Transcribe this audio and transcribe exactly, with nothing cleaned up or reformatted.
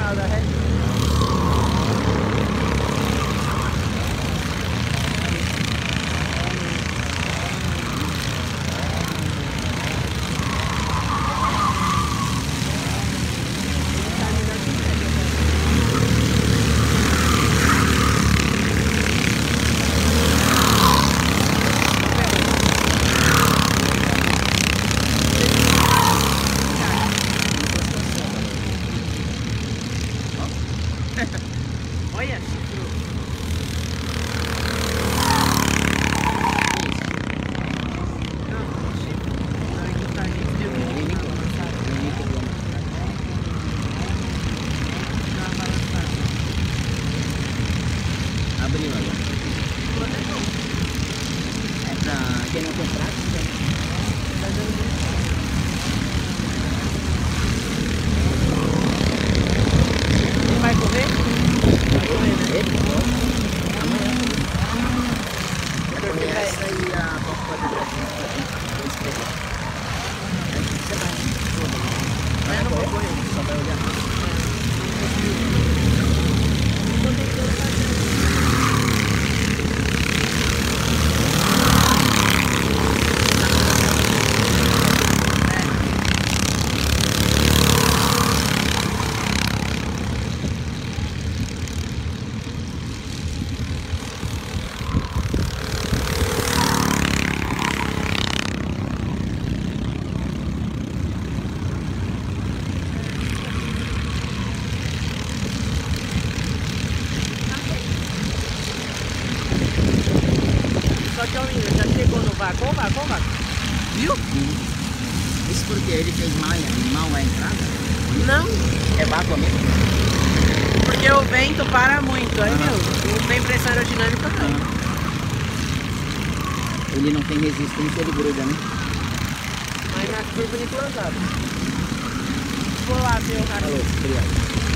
da ré. Olha, chifrou. Não, chifre. Na hora que tá, a gente deu uma balançada. Dá uma balançada. Abriu agora. É pra quem não tem prática, Tá dando muito certo. Não vai correr? Vai correr, né? amanhã. Vai correr essa e a Copa do Brasil. Você vai. Mas não vou correr. Só vai olhar. Só que o menino já chegou no vagão, vagão, vagão. Viu? Isso porque ele fez mal, mal a entrada? Não, É vácuo mesmo? porque o vento para muito. Aí, Ah. meu, não tem pressão aerodinâmica, não. Ele não tem resistência, ele gruda, né? Mas nas curvas de cruzado. Vou lá ver o cara. Falou, obrigado.